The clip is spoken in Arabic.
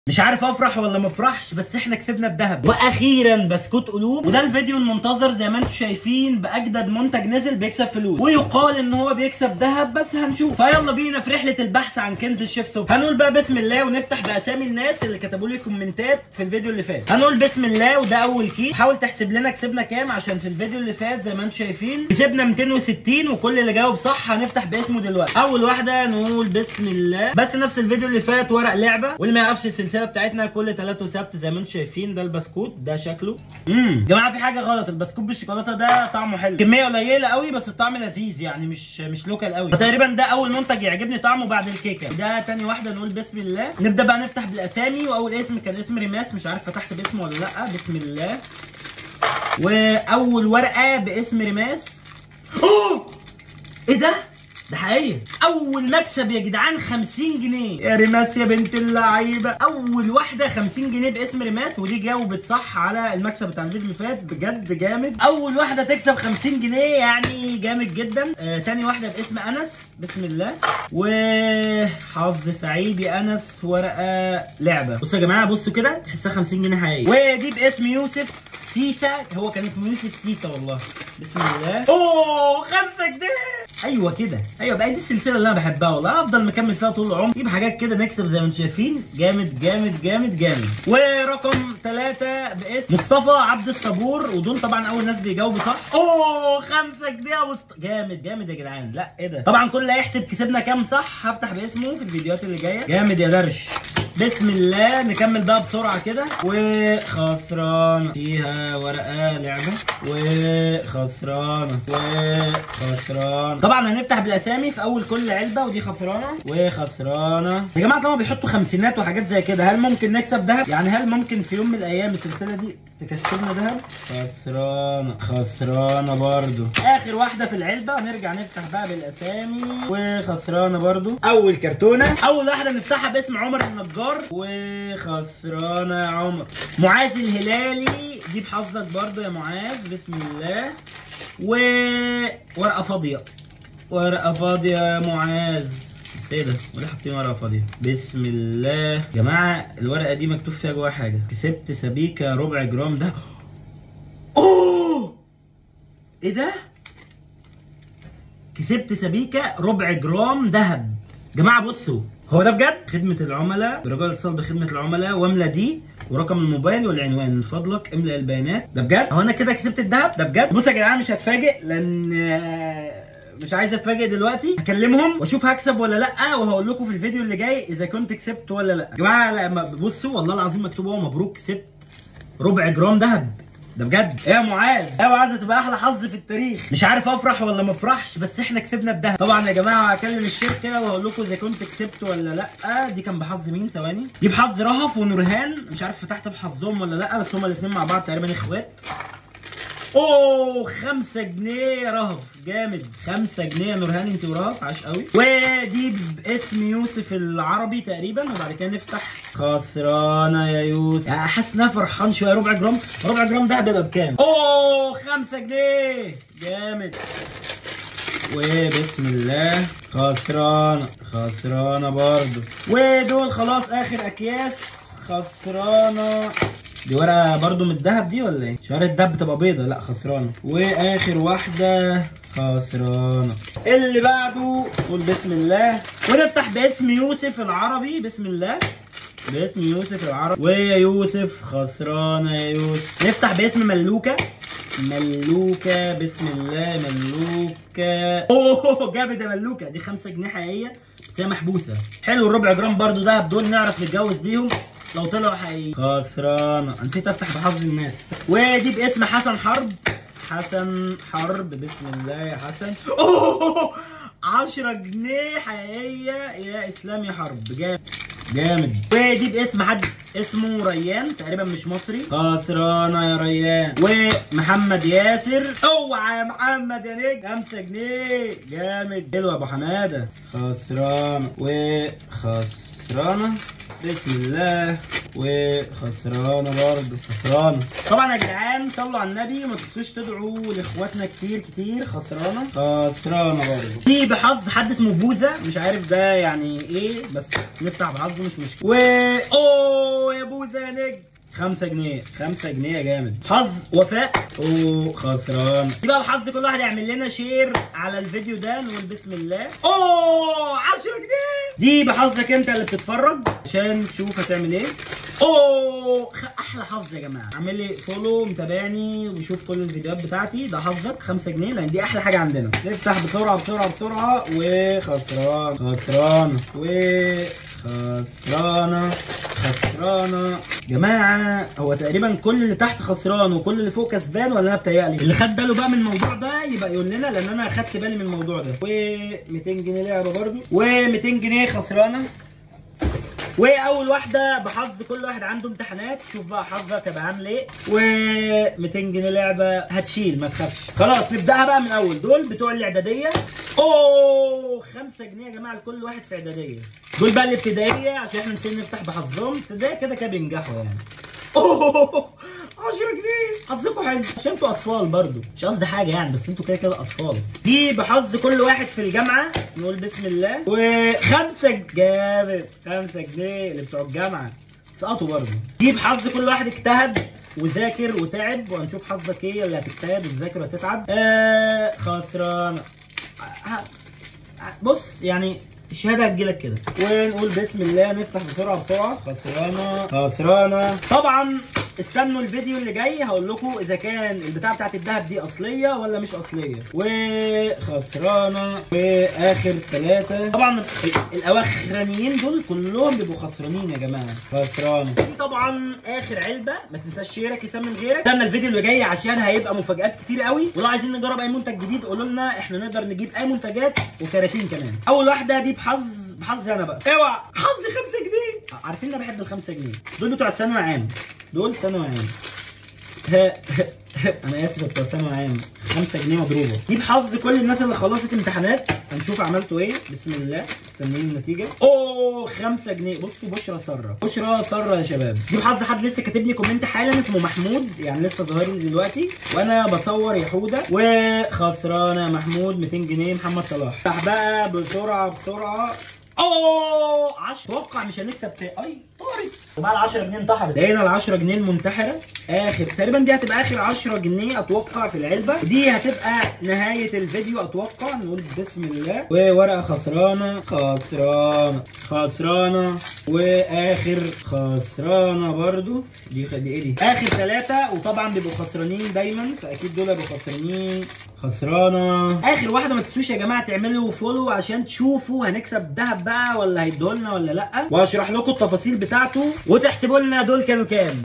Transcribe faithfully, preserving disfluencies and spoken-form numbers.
مش عارف افرح ولا ما افرحش، بس احنا كسبنا الذهب واخيرا بسكوت قلوب. وده الفيديو المنتظر زي ما انتم شايفين، باجدد منتج نزل بيكسب فلوس، ويقال ان هو بيكسب ذهب، بس هنشوف. فيلا بينا في رحله البحث عن كنز الشيف صبحي. هنقول بقى بسم الله ونفتح باسامي الناس اللي كتبوا لي كومنتات في الفيديو اللي فات. هنقول بسم الله وده اول كي. حاول تحسب لنا كسبنا كام، عشان في الفيديو اللي فات زي ما انتم شايفين كسبنا مئتين وستين، وكل اللي جاوب صح هنفتح باسمه دلوقتي. اول واحده نقول بسم الله، بس نفس الفيديو اللي فات ورق لعبه. واللي ما يعرفش السلسله بتاعتنا كل ثلاثة وسبت زي ما انتم شايفين. ده البسكوت ده شكله امم يا جماعه في حاجه غلط، البسكوت بالشوكولاته ده طعمه حلو، كميه قليله قوي بس الطعم لذيذ، يعني مش مش لوكال قوي. تقريبا ده اول منتج يعجبني طعمه بعد الكيكه. ده تاني واحده نقول بسم الله. نبدا بقى نفتح بالاسامي، واول اسم كان اسم ريماس، مش عارف فتحت باسمه ولا لا. بسم الله. واول ورقه باسم ريماس. اوه ايه ده؟ ده حقيقي اول مكسب يا جدعان، خمسين جنيه يا ريماس يا بنت اللعيبه. اول واحده خمسين جنيه باسم ريماس، ودي جاوبت صح على المكسب بتاع الفيديو اللي فات، بجد جامد. اول واحده تكسب خمسين جنيه يعني جامد جدا. آه تاني واحده باسم انس، بسم الله. وحظ سعيد يا انس، ورقه لعبه. بصوا يا جماعه، بصوا كده تحسها خمسين جنيه حقيقي. ودي باسم يوسف سيسا، هو كان اسمه يوسف سيسا والله. بسم الله. اوه خمسة جنيه. ايوه كده، ايوه بقى دي السلسله اللي انا بحبها والله، افضل مكمل فيها طول العمر. نجيب حاجات كده نكسب زي ما انتم شايفين، جامد جامد جامد جامد. ورقم ثلاثة باسم مصطفى عبد الصبور، ودول طبعا اول ناس بيجاوبوا صح. اوه خمسة جنيه يا مصطفى، جامد جامد يا جدعان. لا ايه ده؟ طبعا كل اللي هيحسب كسبنا كام صح هفتح باسمه في الفيديوهات اللي جايه. جامد يا درش. بسم الله. نكمل بقى بسرعه كده. وخسرانه فيها ورقه لعبه، وخسرانه وخسرانه. طبعا هنفتح بالاسامي في اول كل علبه، ودي خسرانه وخسرانه. يا جماعه طبعا بيحطوا خمسينات وحاجات زي كده، هل ممكن نكسب ذهب؟ يعني هل ممكن في يوم من الايام السلسله دي تكسبنا ذهب؟ خسرانه خسرانه برضو. اخر واحده في العلبه، نرجع نفتح بقى بالاسامي، وخسرانه برضو. اول كرتونه، اول واحده نفتحها باسم عمر النجار، وخسرانه يا عمر. معاذ الهلالي، دي بحظك برضو يا معاذ، بسم الله. وورقه فاضيه، ورقه فاضيه يا معاذ. بس ايه ده؟ وليه حاطين ورقه فاضيه؟ بسم الله. يا جماعه الورقه دي مكتوب فيها جواها حاجه. كسبت سبيكه ربع جرام ده. اوه ايه ده؟ كسبت سبيكه ربع جرام ذهب. يا جماعه بصوا، هو ده بجد؟ خدمه العملاء، برجاء الاتصال بخدمه العملاء، واملى دي ورقم الموبايل والعنوان، من فضلك املأ البيانات. ده بجد؟ هو انا كده كسبت الذهب؟ ده بجد؟ بصوا يا جدعان مش هتفاجئ، لان مش عايز اتفاجئ دلوقتي. هكلمهم واشوف هكسب ولا لا، وهقول لكم في الفيديو اللي جاي اذا كنت كسبت ولا لا. يا جماعه بصوا والله العظيم مكتوب اهو، مبروك كسبت ربع جرام ذهب. ده بجد. ايه يا معاذ؟ ايوه عايزه تبقى احلى حظ في التاريخ. مش عارف افرح ولا ما افرحش، بس احنا كسبنا الذهب. طبعا يا جماعه هكلم الشركه وهقول لكم اذا كنت كسبت ولا لا. دي كان بحظ مين؟ ثواني. دي بحظ رهف ونورهان، مش عارف فتحت بحظهم ولا لا، بس هما الاثنين مع بعض تقريبا اخوات. اوه خمسة جنيه يا رهف، جامد. خمسة جنيه يا نورهان انت ورهف، عاش قوي. ودي باسم يوسف العربي تقريبا. وبعد كده نفتح. خسرانه يا يوسف. حاسس ان انا فرحان شويه. ربع جرام، ربع جرام ده هيبقى بكام؟ اوه خمسة جنيه، جامد. وبسم الله. خسرانه خسرانه برضه. ودول خلاص اخر اكياس. خسرانه. دي ورقه برضو من الذهب دي ولا ايه؟ شوارع الذهب بتبقى بيضه. لا خسرانه. واخر واحده خسرانه. اللي بعده قول بسم الله، ونفتح باسم يوسف العربي. بسم الله. باسم يوسف العربي. ويا يوسف خسرانه يا يوسف. نفتح باسم ملوكه. ملوكه، بسم الله. ملوكه. اوه جامد يا ملوكه. دي خمسة جنيه حقيقيه بس هي محبوسه. حلو. الربع جرام برضو دهب دول نعرف نتجوز بيهم لو طلعوا حقيقي. خسرانه. نسيت افتح بحظ الناس. ودي باسم حسن حرب. حسن حرب، بسم الله يا حسن. اوه عشرة جنيه حقيقيه يا اسلام يا حرب، جامد جامد. ودي باسم حد اسمه ريان تقريبا مش مصري. خسرانه يا ريان. ومحمد ياسر. اوعى يا محمد يا نجم. خمسة جنيه، جامد. حلو يا ابو حماده. خسرانه وخسرانه. بسم الله. وخسرانه برضه، خسرانه. طبعا يا جدعان صلوا على النبي وما تنسوش تدعوا لاخواتنا كتير كتير. خسرانه خسرانه برضه. دي بحظ حد اسمه بوزه، مش عارف ده يعني ايه، بس نفتح بحظه مش مشكله. و اوه يا بوزه يا نجم، خمسة جنيه، خمسة جنيه يا جامد. حظ وفاء، اوه خسران. دي بقى بحظ كل واحد يعمل لنا شير على الفيديو ده، نقول بسم الله. اوه عشرة جنيه. دي بحظك انت اللي بتتفرج عشان تشوف هتعمل ايه. اوه احلى حظ يا جماعه. اعمل لي فولو، متابعني وشوف كل الفيديوهات بتاعتي. ده حظك خمسة جنيه، لان دي احلى حاجه عندنا. نفتح بسرعه بسرعه بسرعه. وخسران خسران وخسرانه خسرانه. جماعه هو تقريبا كل اللي تحت خسران وكل اللي فوق كسبان، ولا انا بتهيألي؟ اللي خد باله بقى من الموضوع ده يبقى يقول لنا، لان انا خدت بالي من الموضوع ده. ومئتين جنيه لعبه برضه، ومئتين جنيه خسرانه. واول واحده بحظ كل واحد عنده امتحانات. شوف بقى حظك هيبقى عامل ايه. ومئتين جنيه لعبه هتشيل ما تخافش. خلاص نبداها بقى من الاول. دول بتوع الاعداديه. اوه خمسة جنيه يا جماعه لكل واحد في اعداديه. دول بقى الابتدائيه عشان احنا نسينا نفتح بحظهم. ابتدائيه كده كده بينجحوا يعني. اوه عشرة جنيه. حظكم حلو عشان انتوا اطفال برضو، مش قصدي حاجه يعني، بس انتوا كده كده اطفال. دي بحظ كل واحد في الجامعه. نقول بسم الله. وخمسة جامد، خمسة جنيه اللي بتوع الجامعه سقطوا برضو. دي بحظ كل واحد اجتهد وذاكر وتعب، وهنشوف حظك ايه اللي هتجتهد وتذاكر وتتعب. آه خسران. بص يعني الشهاده هتجيلك كده. ونقول بسم الله. نفتح بسرعه بسرعه. خسرانه خسرانه. طبعا استنوا الفيديو اللي جاي هقول لكم اذا كان البتاعه بتاعت الدهب دي اصليه ولا مش اصليه. وخسرانه. واخر ثلاثه. طبعا الاواخرانيين دول كلهم بيبقوا خسرانين يا جماعه. خسرانه. دي طبعا اخر علبه. ما تنساش شيرك يسمن غيرك. استنى الفيديو اللي جاي عشان هيبقى مفاجات كتير قوي. ولو عايزين نجرب اي منتج جديد قولوا لنا، احنا نقدر نجيب اي منتجات وكراتين كمان. اول واحده دي بحظ بحظي انا بقى. اوعى حظي خمسة جنيه. عارفين انا بحب الخمسة جنيه. دول بتوع الثانوي عام. دول ثانوي عام. انا اسف بتوع ثانوي عام. خمسة جنيه مضروبه. دي بحظ كل الناس اللي خلصت امتحانات. هنشوف عملتوا ايه. بسم الله. مستنيين النتيجه. اوه خمسة جنيه. بصوا بشرى ساره، بشرى ساره يا شباب. دي بحظ حد لسه كاتب لي كومنت حالا اسمه محمود، يعني لسه ظاهر لي دلوقتي وانا بصور يا حوده. وخسرانه محمود مئتين جنيه. محمد صلاح. افتح بقى بسرعه بسرعه. اوه عشرة. اتوقع مش هنكسب تاني. اي طارت. وبقى ال عشرة جنيه انتحرت. لقينا ال عشرة جنيه المنتحره. اخر تقريبا دي هتبقى اخر عشرة جنيه اتوقع في العلبه. دي هتبقى نهايه الفيديو اتوقع. نقول بسم الله. وورقه خسرانه خسرانه خسرانه. واخر خسرانه برضو. دي دي ايه دي؟ اخر ثلاثه. وطبعا بيبقوا خسرانين دايما، فاكيد دول هيبقوا خسرانين. خسرانه. اخر واحده. ما تنسوش يا جماعه تعملوا فولو عشان تشوفوا هنكسب دهب بقى ولا هيدولنا ولا لا، وهشرح لكم التفاصيل بتاعته وتحسبوا لنا دول كانوا كام.